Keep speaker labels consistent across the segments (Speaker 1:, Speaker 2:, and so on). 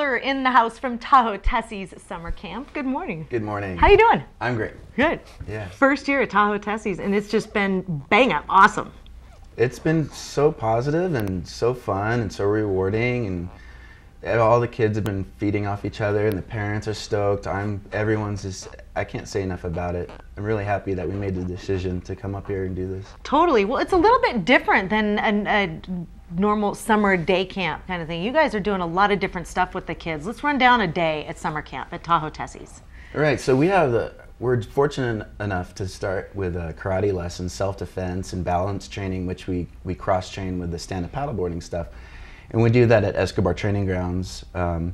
Speaker 1: Butler in the house from Tahoe Tessie's summer camp. Good morning.
Speaker 2: Good morning.
Speaker 1: How you doing?
Speaker 2: I'm great.
Speaker 1: Good.
Speaker 2: Yeah.
Speaker 1: First year at Tahoe Tessie's, and it's just been bang up awesome.
Speaker 2: It's been so positive and so fun and so rewarding, and all the kids have been feeding off each other, and the parents are stoked. Everyone's just, I can't say enough about it. I'm really happy that we made the decision to come up here and do this.
Speaker 1: Totally. Well, it's a little bit different than a normal summer day camp kind of thing. You guys are doing a lot of different stuff with the kids. Let's run down a day at summer camp at Tahoe Tessie's.
Speaker 2: All right, so we're fortunate enough to start with karate lessons, self-defense, and balance training, which we cross-train with the stand-up paddleboarding stuff. And we do that at Escobar Training Grounds.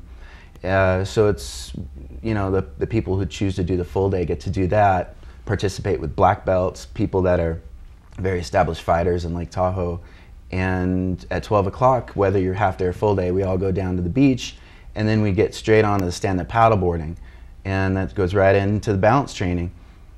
Speaker 2: So it's, you know, the people who choose to do the full day get to do that, participate with black belts, people that are very established fighters in Lake Tahoe. And at 12 o'clock, whether you're half day or full day, we all go down to the beach, and then we get straight on to the stand-up paddleboarding. And that goes right into the balance training.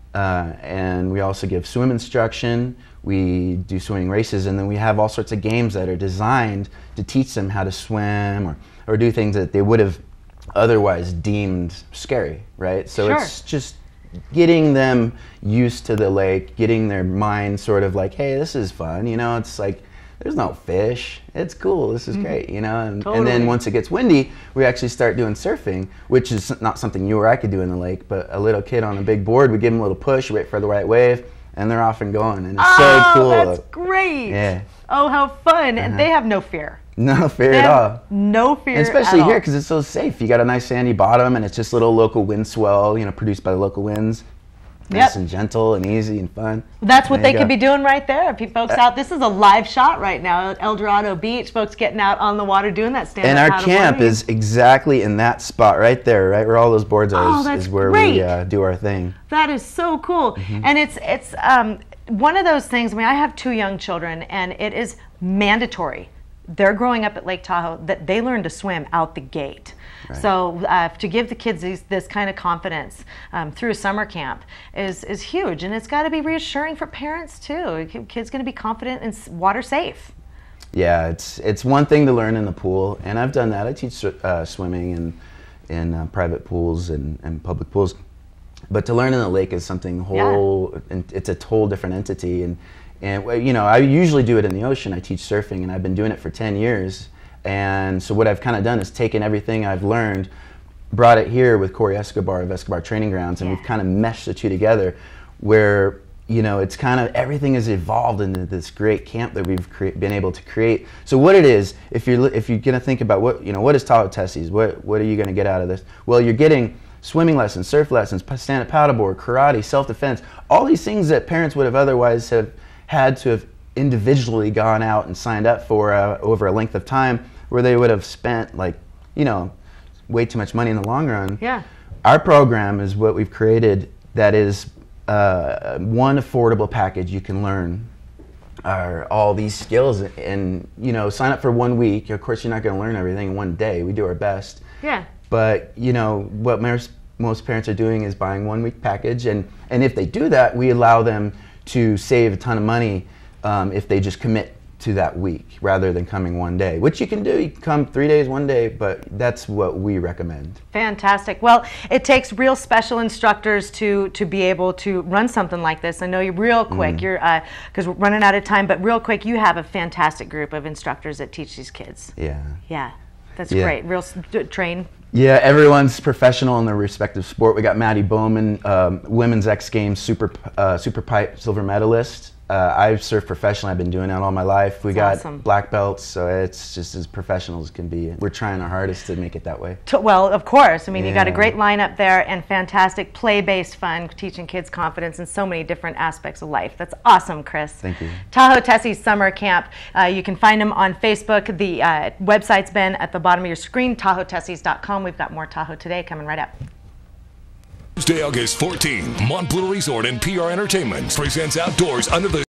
Speaker 2: And we also give swim instruction, we do swimming races, and then we have all sorts of games that are designed to teach them how to swim or do things that they would have otherwise deemed scary, right? So
Speaker 1: Sure.
Speaker 2: It's just getting them used to the lake, getting their mind sort of like, hey, this is fun, you know, it's like, there's no fish, it's cool, this is great, you know, and then once it gets windy, we actually start doing surfing, which is not something you or I could do in the lake, but a little kid on a big board, we give them a little push, wait for the right wave, and they're off and going, and it's so cool.
Speaker 1: Oh, that's great.
Speaker 2: Yeah.
Speaker 1: Oh, how fun. And they have no fear.
Speaker 2: No fear at all.
Speaker 1: No fear
Speaker 2: and especially
Speaker 1: at all.
Speaker 2: here, because it's so safe. You got a nice sandy bottom, and it's just little local wind swell, you know, produced by the local winds. Nice and gentle and easy and fun.
Speaker 1: That's what they could be doing right there. Folks out, this is a live shot right now at El Dorado Beach. Folks getting out on the water doing that stand-up
Speaker 2: And our camp is exactly in that spot right there, right where all those boards are, is where we do our thing.
Speaker 1: That is so cool. And it's one of those things. I mean, I have 2 young children, and it is mandatory. They're growing up at Lake Tahoe that they learn to swim out the gate. Right. So to give the kids this kind of confidence through a summer camp is huge, and it's got to be reassuring for parents too. Kids going to be confident and water safe.
Speaker 2: Yeah, it's one thing to learn in the pool, and I've done that. I teach swimming in private pools and public pools, but to learn in the lake is something whole. And it's a whole different entity. And you know, I usually do it in the ocean. I teach surfing, and I've been doing it for 10 years. And so what I've kind of done is taken everything I've learned, brought it here with Corey Escobar of Escobar Training Grounds, and we've kind of meshed the two together where, you know, it's kind of, everything has evolved into this great camp that we've been able to create. So what it is, if you're going to think about what, you know, what is Tahoe Tessie's, what are you going to get out of this? Well, you're getting swimming lessons, surf lessons, stand-up paddleboard, karate, self-defense, all these things that parents would have otherwise had to have individually gone out and signed up for over a length of time, where they would have spent, like, you know, way too much money in the long run.
Speaker 1: Yeah.
Speaker 2: Our program is what we've created that is one affordable package. You can learn all these skills and, you know, sign up for 1 week. Of course, you're not going to learn everything in one day. We do our best.
Speaker 1: Yeah.
Speaker 2: But, you know, what most parents are doing is buying 1 week package, and if they do that, we allow them to save a ton of money if they just commit to that week rather than coming one day, which you can do. You can come 3 days, 1 day, but that's what we recommend.
Speaker 1: Fantastic. Well, it takes real special instructors to be able to run something like this. I know you real quick, you're because we're running out of time, but real quick, you have a fantastic group of instructors that teach these kids.
Speaker 2: Yeah.
Speaker 1: Yeah, that's great. Real train.
Speaker 2: Yeah, everyone's professional in their respective sport. We got Maddie Bowman, women's X Games super pipe silver medalist. I've surfed professionally. I've been doing that all my life. We got black belts, so it's just as professional as can be. We're trying our hardest to make it that way.
Speaker 1: Well, of course. I mean, you got a great lineup there and fantastic play-based fun, teaching kids confidence in so many different aspects of life. That's awesome, Chris.
Speaker 2: Thank you.
Speaker 1: Tahoe Tessie's Summer Camp. You can find them on Facebook. The website's been at the bottom of your screen, TahoeTessies.com. We've got more Tahoe Today coming right up.
Speaker 3: Tuesday, August 14th, Montbluer Resort and PR Entertainment presents Outdoors Under the